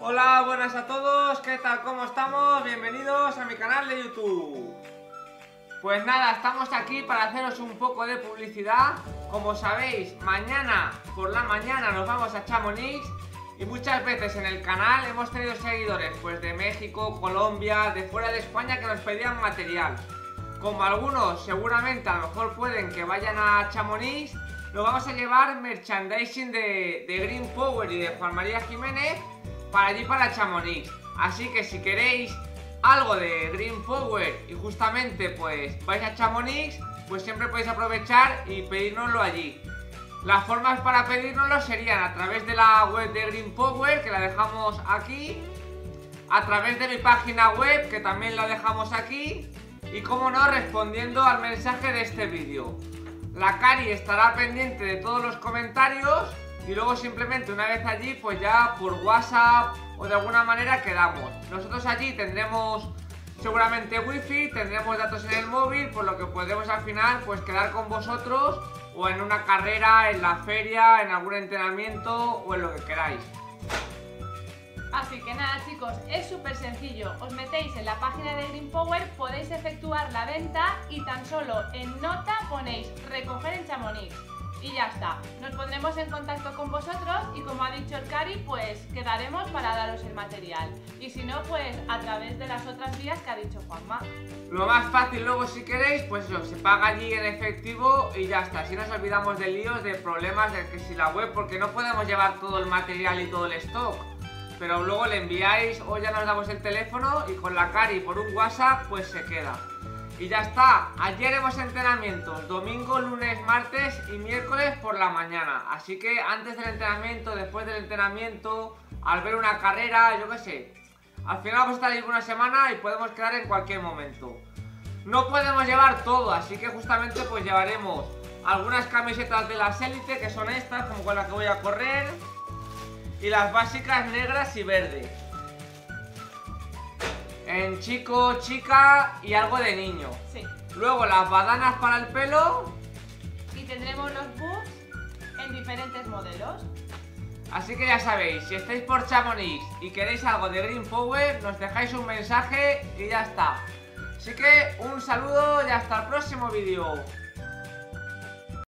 Hola, buenas a todos, ¿qué tal? ¿Cómo estamos? Bienvenidos a mi canal de YouTube. Pues nada, estamos aquí para haceros un poco de publicidad. Como sabéis, mañana por la mañana nos vamos a Chamonix. Y muchas veces en el canal hemos tenido seguidores pues de México, Colombia, de fuera de España que nos pedían material. Como algunos seguramente a lo mejor pueden que vayan a Chamonix, nos vamos a llevar merchandising de Green Power y de Juan María Jiménez para allí, para Chamonix. Así que si queréis algo de Green Power y justamente pues vais a Chamonix, pues siempre podéis aprovechar y pedírnoslo allí. Las formas para pedírnoslo serían a través de la web de Green Power, que la dejamos aquí, a través de mi página web, que también la dejamos aquí, y como no, respondiendo al mensaje de este vídeo. La Cari estará pendiente de todos los comentarios y luego simplemente una vez allí pues ya por WhatsApp o de alguna manera quedamos. Nosotros allí tendremos seguramente wifi, tendremos datos en el móvil, por lo que podremos al final pues quedar con vosotros o en una carrera, en la feria, en algún entrenamiento o en lo que queráis. Así que nada, chicos, es súper sencillo. Os metéis en la página de Green Power, podéis efectuar la venta y tan solo en nota ponéis recoger en Chamonix. Y ya está. Nos pondremos en contacto con vosotros y como ha dicho el Cari, pues quedaremos para daros el material. Y si no, pues a través de las otras vías que ha dicho Juanma. Lo más fácil luego, si queréis, pues eso, se paga allí en efectivo y ya está. Si nos olvidamos de líos, de problemas, de que si la web, porque no podemos llevar todo el material y todo el stock. Pero luego le enviáis o ya nos damos el teléfono y con la Cari por un WhatsApp pues se queda. Y ya está. Ayer hemos entrenamientos domingo, lunes, martes y miércoles por la mañana. Así que antes del entrenamiento, después del entrenamiento, al ver una carrera, yo qué sé. Al final vamos a estar ahí una semana y podemos quedar en cualquier momento. No podemos llevar todo, así que justamente pues llevaremos algunas camisetas de las Elite, que son estas, como con las que voy a correr. Y las básicas negras y verdes. En chico, chica y algo de niño. Sí. Luego las badanas para el pelo. Y tendremos los boots en diferentes modelos. Así que ya sabéis, si estáis por Chamonix y queréis algo de Green Power, nos dejáis un mensaje y ya está. Así que un saludo y hasta el próximo vídeo.